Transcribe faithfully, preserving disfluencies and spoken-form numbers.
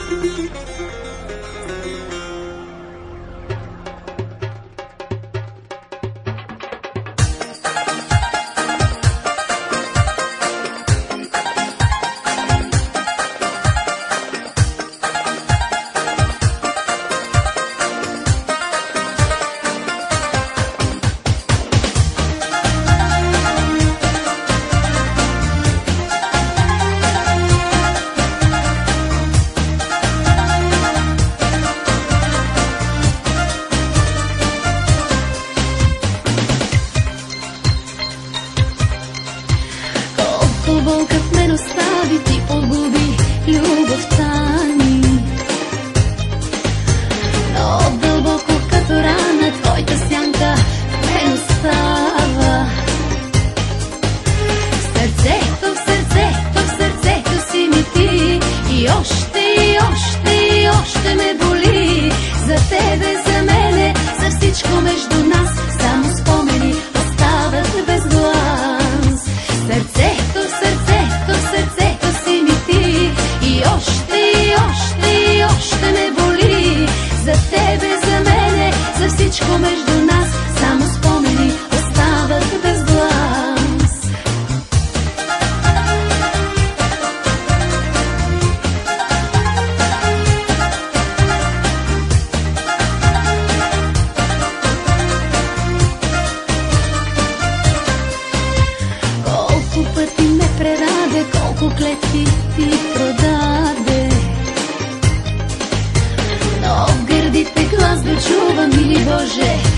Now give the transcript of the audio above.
Болка в мен остави, ти погуби любовта ни. Но дълбоко като рана твоята сянка в мен остава. В сърцето, в сърцето, в сърцето си ми ти. И още, и още, и още ме боли. За тебе, за мене, за всичко между нас. Само спомени остават без глас. Сърцето, сърцето, в сърцето си ми ти. И още, и още, и още ме боли. За тебе, за мене, за всичко между нас. Само спомени остават без глас. Колко пъти ме предаде, колко клетви ти продаде. Но в гърдите глас да чува, мили Боже,